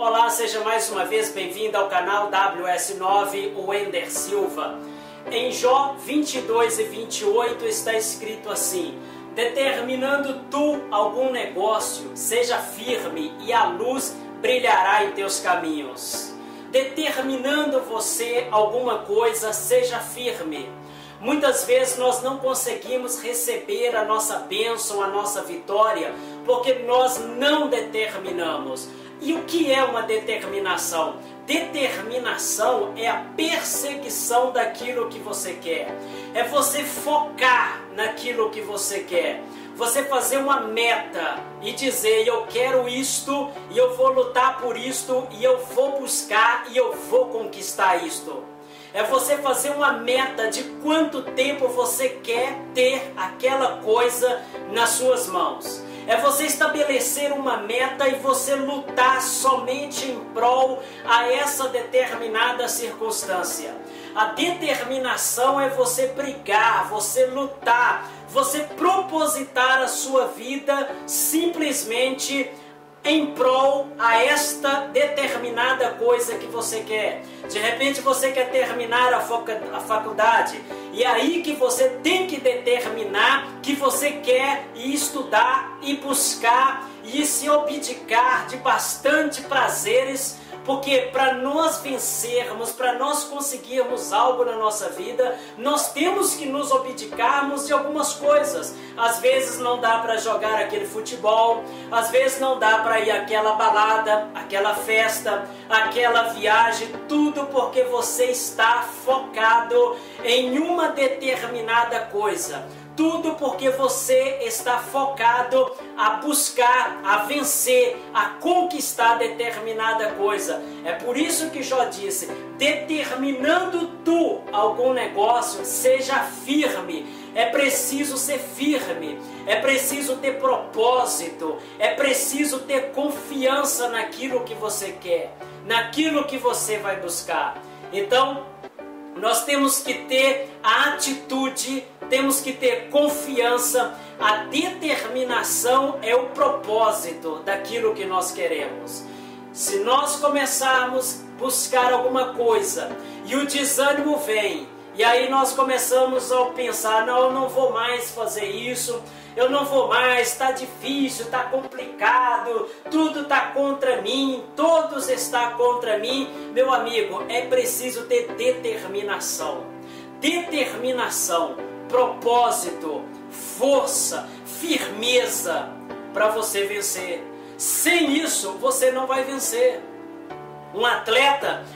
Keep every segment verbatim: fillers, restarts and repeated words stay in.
Olá, seja mais uma vez bem-vindo ao canal W S nove, o Wender Silva. Em Jó vinte e dois e vinte e oito está escrito assim: determinando tu algum negócio, seja firme e a luz brilhará em teus caminhos. Determinando você alguma coisa, seja firme. Muitas vezes nós não conseguimos receber a nossa bênção, a nossa vitória, porque nós não determinamos. E o que é uma determinação? Determinação é a perseguição daquilo que você quer. É você focar naquilo que você quer. Você fazer uma meta e dizer: eu quero isto, e eu vou lutar por isto, e eu vou buscar, e eu vou conquistar isto. É você fazer uma meta de quanto tempo você quer ter aquela coisa nas suas mãos. É você estabelecer uma meta e você lutar somente em prol a essa determinada circunstância. A determinação é você brigar, você lutar, você propositar a sua vida simplesmente em prol a esta determinada coisa que você quer. De repente você quer terminar a, a faculdade, e é aí que você tem que determinar que você quer estudar e buscar e se abdicar de bastante prazeres, porque para nós vencermos, para nós conseguirmos algo na nossa vida, nós temos que nos abdicarmos de algumas coisas. Às vezes não dá para jogar aquele futebol, às vezes não dá para ir àquela balada, aquela festa, aquela viagem, tudo porque você está focado em uma determinada coisa. Tudo porque você está focado a buscar, a vencer, a conquistar determinada coisa. É por isso que Jó disse: determinando tu algum negócio, seja firme. É preciso ser firme, é preciso ter propósito, é preciso ter confiança naquilo que você quer, naquilo que você vai buscar. Então, nós temos que ter a atitude, temos que ter confiança. A determinação é o propósito daquilo que nós queremos. Se nós começarmos a buscar alguma coisa e o desânimo vem, e aí nós começamos a pensar: não, eu não vou mais fazer isso, eu não vou mais, está difícil, está complicado, tudo está contra mim, todos estão contra mim. Meu amigo, é preciso ter determinação. Determinação, propósito, força, firmeza para você vencer. Sem isso, você não vai vencer. Um atleta,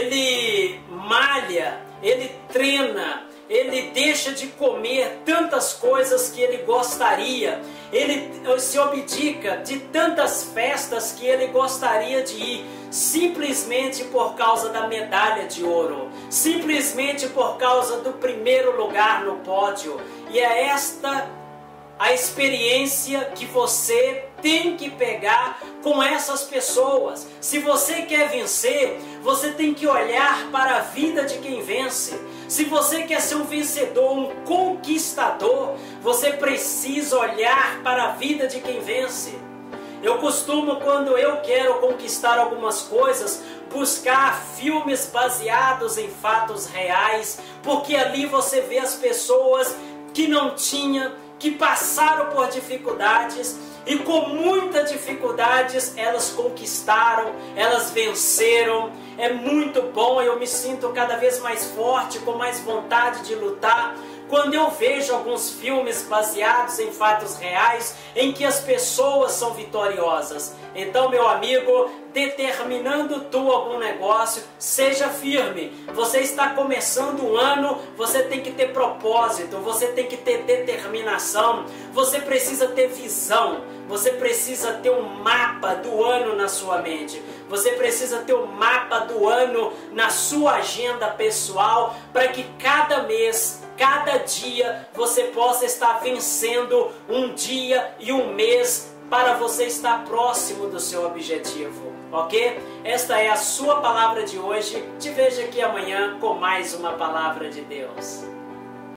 ele malha, ele treina, ele deixa de comer tantas coisas que ele gostaria, ele se abdica de tantas festas que ele gostaria de ir, simplesmente por causa da medalha de ouro, simplesmente por causa do primeiro lugar no pódio. E é esta a experiência que você tem que pegar com essas pessoas. Se você quer vencer, você tem que olhar para a vida de quem vence. Se você quer ser um vencedor, um conquistador, você precisa olhar para a vida de quem vence. Eu costumo, quando eu quero conquistar algumas coisas, buscar filmes baseados em fatos reais, porque ali você vê as pessoas que não tinham, que passaram por dificuldades, e com muitas dificuldades elas conquistaram, elas venceram. É muito bom, eu me sinto cada vez mais forte, com mais vontade de lutar, quando eu vejo alguns filmes baseados em fatos reais, em que as pessoas são vitoriosas. Então, meu amigo, determinando tu algum negócio, seja firme. Você está começando um ano, você tem que ter propósito, você tem que ter determinação, você precisa ter visão, você precisa ter um mapa do ano na sua mente, você precisa ter um mapa do ano na sua agenda pessoal, para que cada mês, cada dia, você possa estar vencendo um dia e um mês, para você estar próximo do seu objetivo, ok? Esta é a sua palavra de hoje. Te vejo aqui amanhã com mais uma palavra de Deus.